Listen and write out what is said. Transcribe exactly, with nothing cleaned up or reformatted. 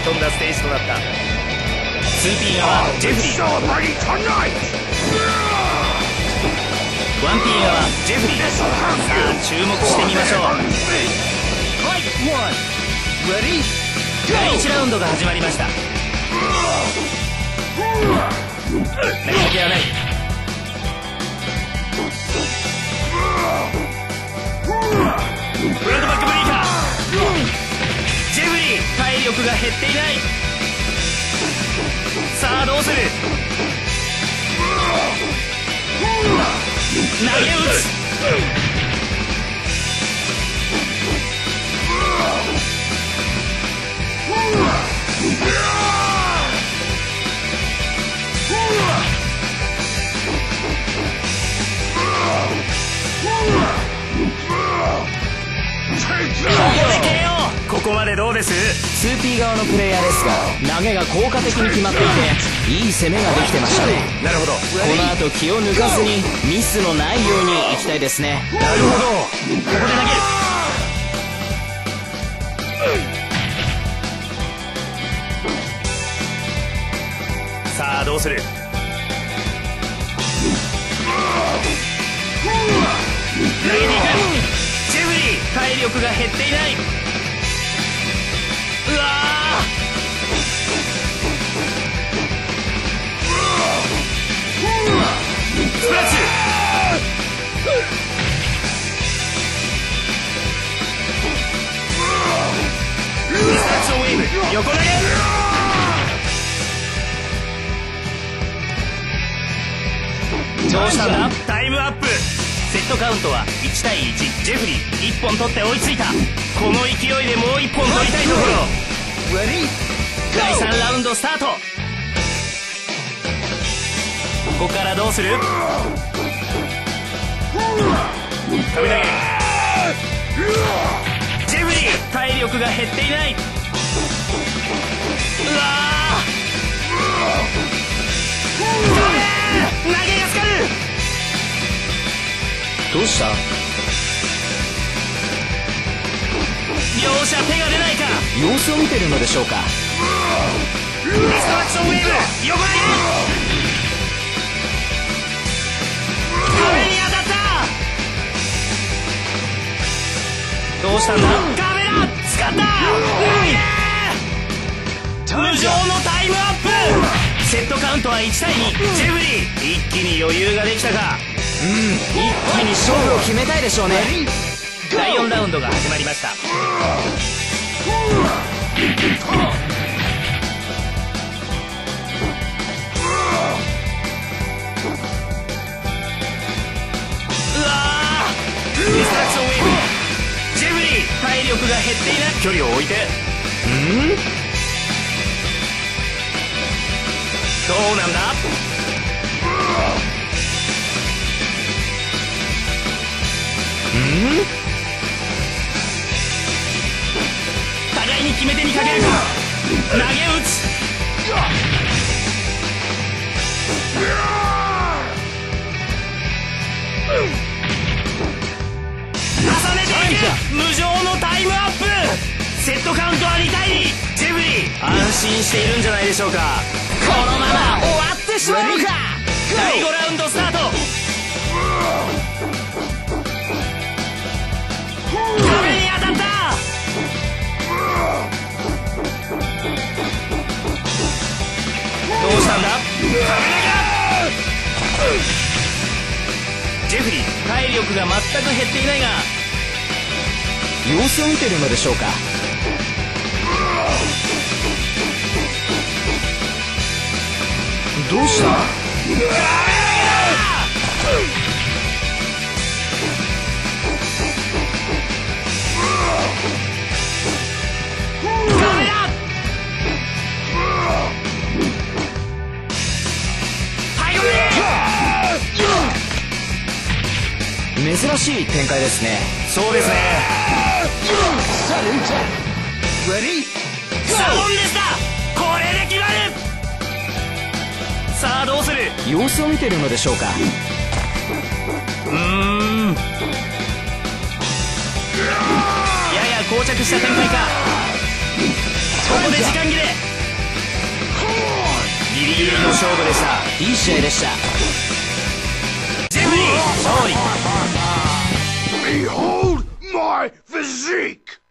飛んだステージとなった。 ツーピー 側ジェフリー、 ワンピー 側ジェフリー。さあ注目してみましょう。だいいちラウンドが始まりました。投げかけはない。フロントバックブリーカー、ジェフリー体力が減っていない。さあどうする。投げ打つ。ここまでどうです？ ツーピー 側のプレイヤーですが投げが効果的に決まっていていい攻めができてましたね。 なるほど。この後気を抜かずにミスのないようにいきたいですね。 なるほど。ここで投げる。さあどうする。投げていく。ジェフリー体力が減っていない。うわスプラッシュ。ディストラクションウェーブ横投げ。どうしたんだ。タイムアップ。セットカウントはいちたいいち。ジェフリーいっぽん取って追いついた。この勢いでもういっぽん取りたいところ。だいさんラウンドスタート。ここからどうする。神投げ。ジェフリー体力が減っていない。うわーダメー。投げがつかる。 どうした。 両者手が出ないか。 様子を見てるのでしょうか。 ディストラクションウェーブ横投げ。壁に当たった。どうしたんだ。カメラ使った。無情のタイムアップ。セットカウントはいちたいに。ジェフリー一気に余裕ができたか。 うん、一気に勝負を決めたいでしょうね。 だいよんラウンドが始まりました。うわーディストラクションウェーブ。ジェフリー体力が減っていない。距離を置いて。んどうなんだ。ん互いに決め手にかけるか。投げ打つ。重ねていく。無情のタイムアップ。セットカウントはにたいに。ジェフリー安心しているんじゃないでしょうか。 このまま終わってしまうか。 だいごラウンドスタート。壁に当たった。どうしたんだ。壁投げだ。ジェフリー体力が全く減っていないが様子を見てるのでしょうか。どうした。 壁投げだ。 珍しい展開ですね。 そうですね。サドンデスだ。これで決まる。さあどうする。 様子を見てるのでしょうか。 うーんやや膠着した展開か。ここで時間切れ。 ギリギリの勝負でした。 いい試合でした。 ジェフリー勝利。 Behold my physique!